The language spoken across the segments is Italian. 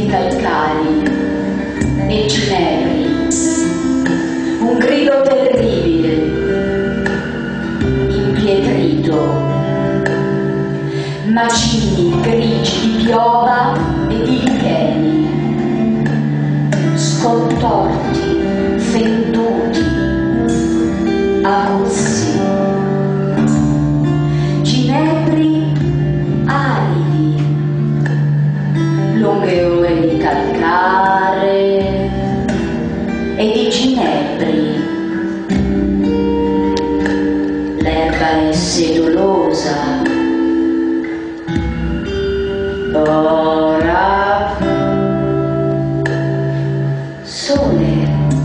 di calcari e ginepri, un grido terribile, impietrito, macigni grigi di piova e di licheni, scontorti, fenduti, aguzzi, ginepri aridi, lunghe ore di calcare e di ginepri. L'erba è sedolosa, ora sole.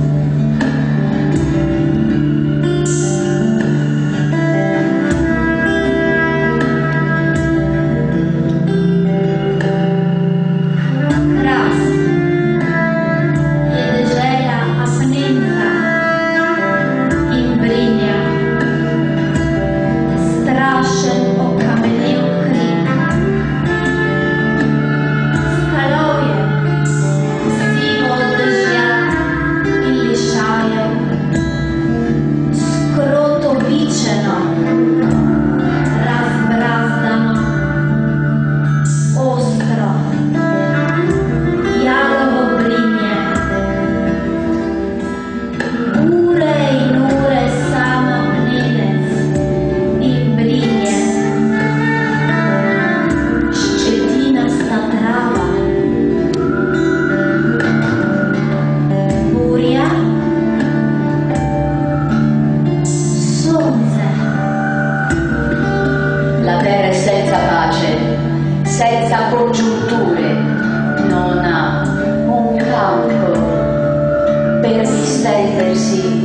Senza congiunture, non ha un campo per distendersi.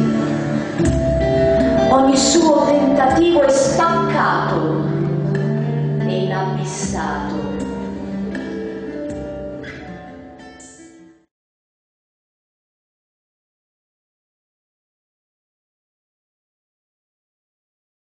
Ogni suo tentativo è spaccato e inabissato.